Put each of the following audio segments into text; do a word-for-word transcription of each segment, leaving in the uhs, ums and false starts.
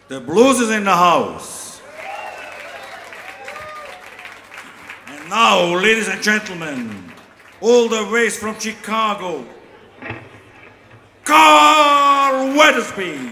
The blues is in the house. And now, ladies and gentlemen, all the way from Chicago, Carl Weathersby.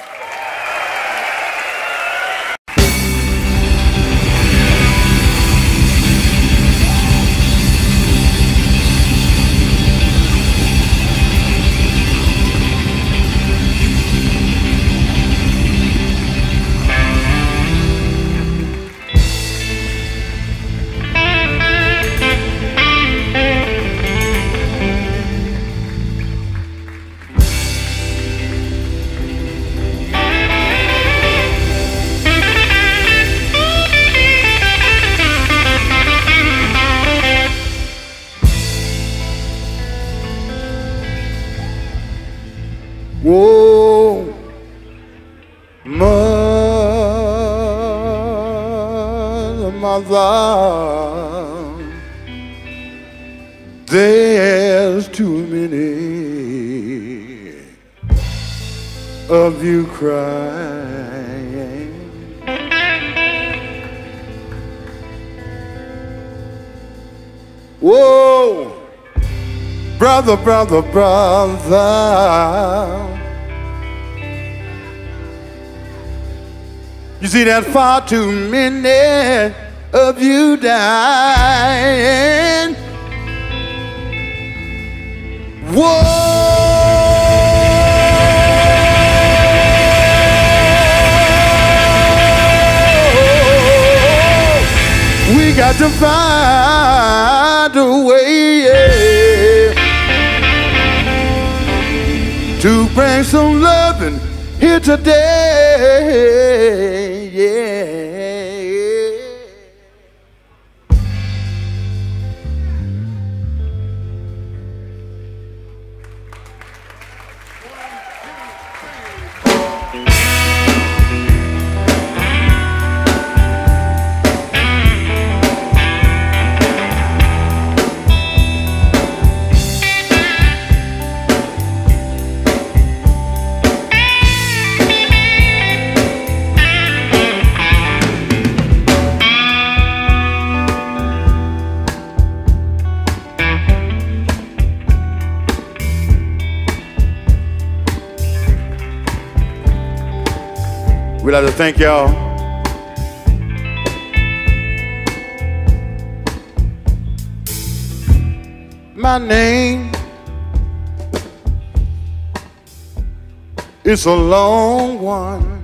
Whoa, mother, mother, there's too many of you crying. Whoa, brother, brother, brother. You see that far too many of you dying. Whoa, we got to find a way, yeah, to bring some loving here today, yeah. We'd like to thank y'all. My name is a long one.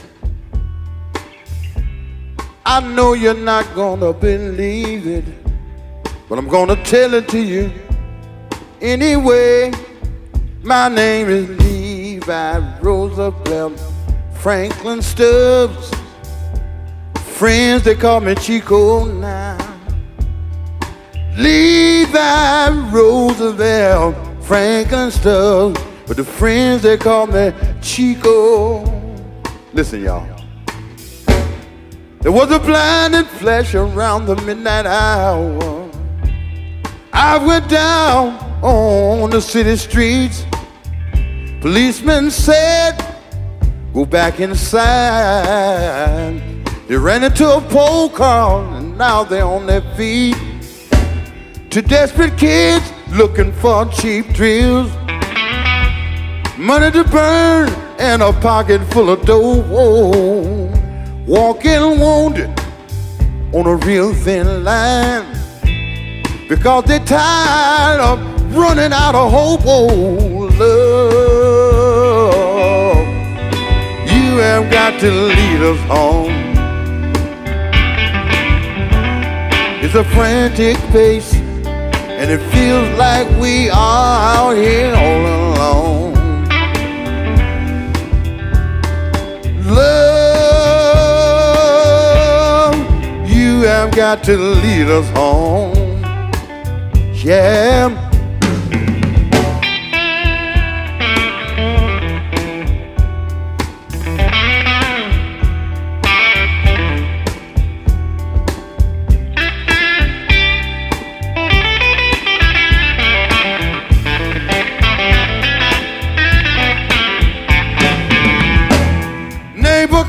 I know you're not gonna believe it, but I'm gonna tell it to you anyway. My name is Levi Roosevelt Franklin Stubbs. Friends, they call me Chico now. Levi Roosevelt Franklin Stubbs, but the friends, they call me Chico. Listen, y'all. There was a blinding flash around the midnight hour. I went down on the city streets. Policemen said, go back inside. They ran into a pole car and now they're on their feet. Two desperate kids looking for cheap thrills, money to burn and a pocket full of dough. Walking wounded on a real thin line because they're tired of running out of hope. Oh, love, you have got to lead us home. It's a frantic pace, and it feels like we are out here all alone. Love, you have got to lead us home. Yeah.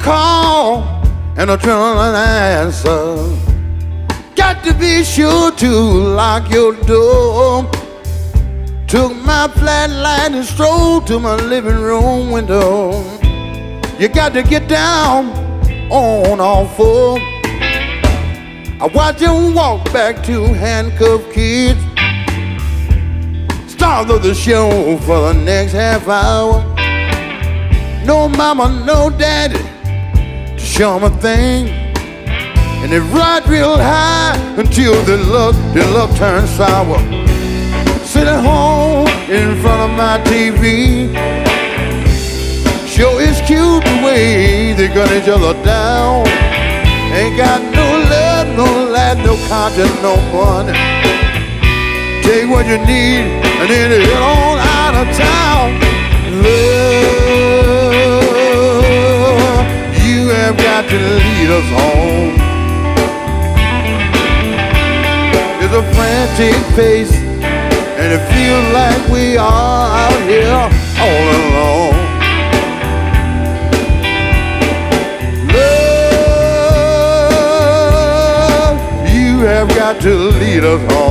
call and a adrenaline answer. Got to be sure to lock your door. Took my flashlight and strolled to my living room window. You got to get down on all fours. I watch him walk back to handcuffed kids. Start of the show for the next half hour. No mama, no daddy to show them a thing. And they ride real high until the luck, the luck turns sour. Sitting home in front of my T V. Sure is cute the way they gun each other down. Ain't got no love, no laugh, no conscience, no money. Take what you need and then head on out of town. Love, you have got to lead us home. There's a frantic pace, and it feels like we are out here all alone. Love, you have got to lead us home.